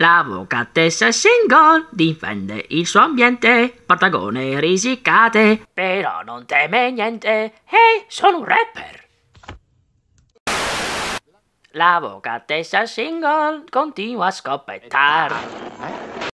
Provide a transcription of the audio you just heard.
L'avvocatessa single difende il suo ambiente, Partagone risicate, però non teme niente. Ehi, sono un rapper! L'avvocatessa single continua a scoppettar.